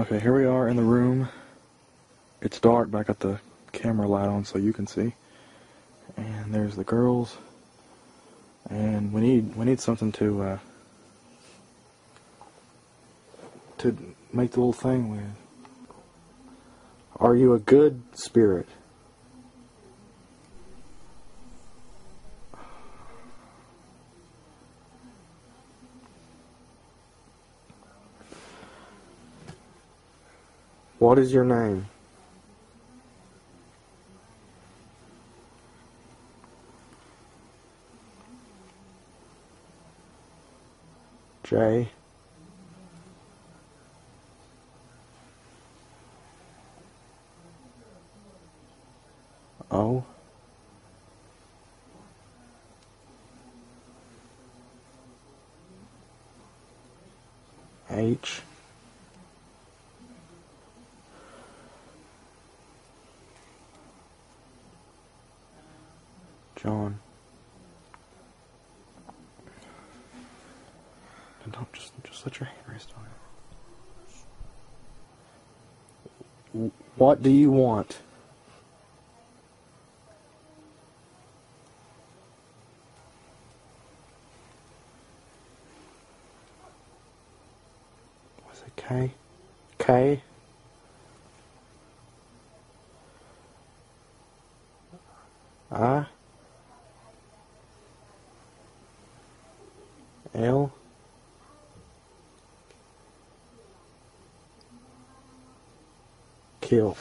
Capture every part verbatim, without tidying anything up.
Okay, here we are in the room. It's dark, but I got the camera light on so you can see. And there's the girls. And we need we need something to uh, to make the little thing with. Are you a good spirit? What is your name? J. O. H. John. And don't just just let your hand rest on it. What do you want? Was it K? K? I? L? Kill.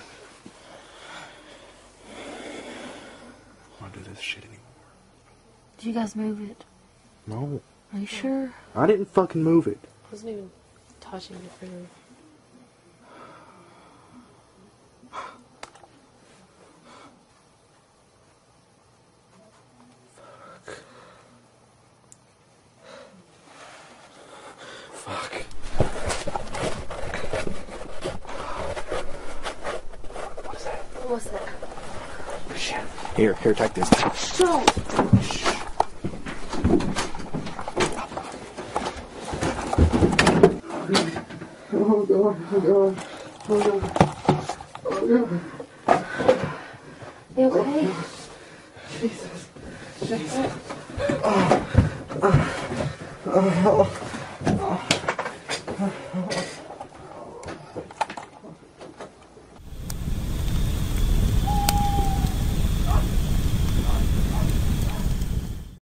I don't want to do this shit anymore. Did you guys move it? No. Are you sure? I didn't fucking move it. I wasn't even touching it for you. Fuck. What is that? What's that? Shit. Here, here, take this. Don't! Oh god, oh god, oh god, oh god. You okay? Jesus, Jesus. Oh, oh, oh.